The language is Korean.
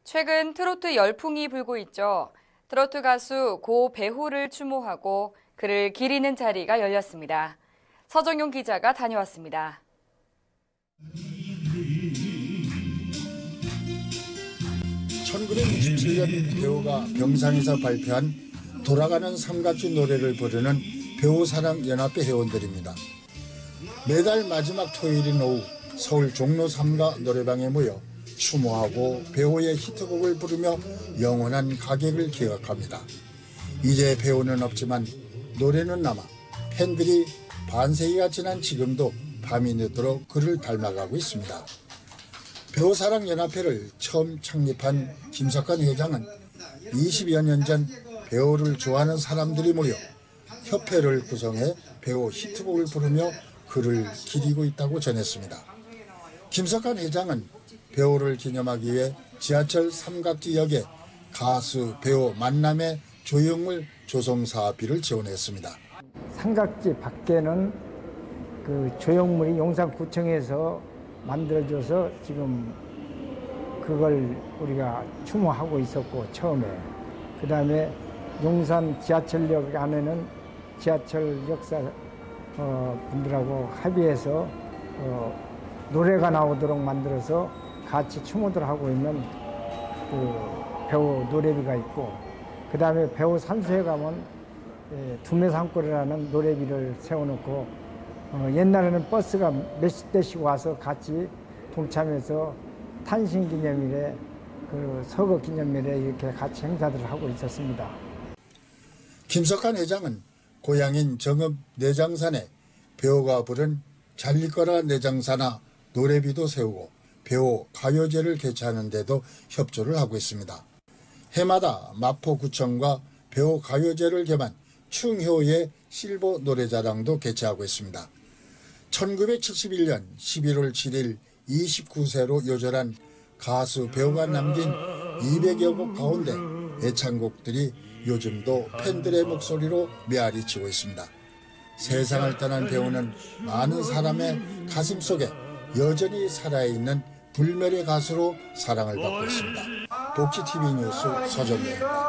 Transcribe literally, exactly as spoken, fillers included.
최근 트로트 열풍이 불고 있죠. 트로트 가수 고 배호를 추모하고 그를 기리는 자리가 열렸습니다. 서정용 기자가 다녀왔습니다. 천구백육십칠 년 배호가 병상에서 발표한 돌아가는 삼각지 노래를 부르는 배호사랑연합회 회원들입니다. 매달 마지막 토요일인 오후 서울 종로 삼가 노래방에 모여 추모하고 배호의 히트곡을 부르며 영원한 가객을 기억합니다. 이제 배호는 없지만 노래는 남아 팬들이 반세기가 지난 지금도 밤이 늦도록 그를 닮아가고 있습니다. 배호사랑연합회를 처음 창립한 김석환 회장은 이십여 년 전 배호를 좋아하는 사람들이 모여 협회를 구성해 배호 히트곡을 부르며 그를 기리고 있다고 전했습니다. 김석환 회장은 배호를 기념하기 위해 지하철 삼각지역에 가수 배호 만남의 조형물 조성 사업비를 지원했습니다. 삼각지 밖에는 그 조형물이 용산구청에서 만들어줘서 지금 그걸 우리가 추모하고 있었고 처음에 그 다음에 용산 지하철역 안에는 지하철 역사 어, 분들하고 합의해서 어, 노래가 나오도록 만들어서 같이 추모들 하고 있는 그 배호 노래비가 있고 그 다음에 배호 산소에 가면 예, 두매산골이라는 노래비를 세워놓고 어, 옛날에는 버스가 몇십 대씩 와서 같이 동참해서 탄신기념일에 그 서거기념일에 이렇게 같이 행사들을 하고 있었습니다. 김석환 회장은 고향인 정읍 내장산에 배호가 부른 잘릴거라 내장산아 노래비도 세우고 배호 가요제를 개최하는 데도 협조를 하고 있습니다. 해마다 마포구청과 배호 가요제를 겸한 충효의 실버 노래자랑도 개최하고 있습니다. 천구백칠십일 년 십일월 칠일 이십구 세로 요절한 가수 배호가 남긴 이백여 곡 가운데 애창곡들이 요즘도 팬들의 목소리로 메아리 치고 있습니다. 세상을 떠난 배호는 많은 사람의 가슴 속에 여전히 살아있는 불멸의 가수로 사랑을 받고 있습니다. 복지티비 뉴스 서정용입니다.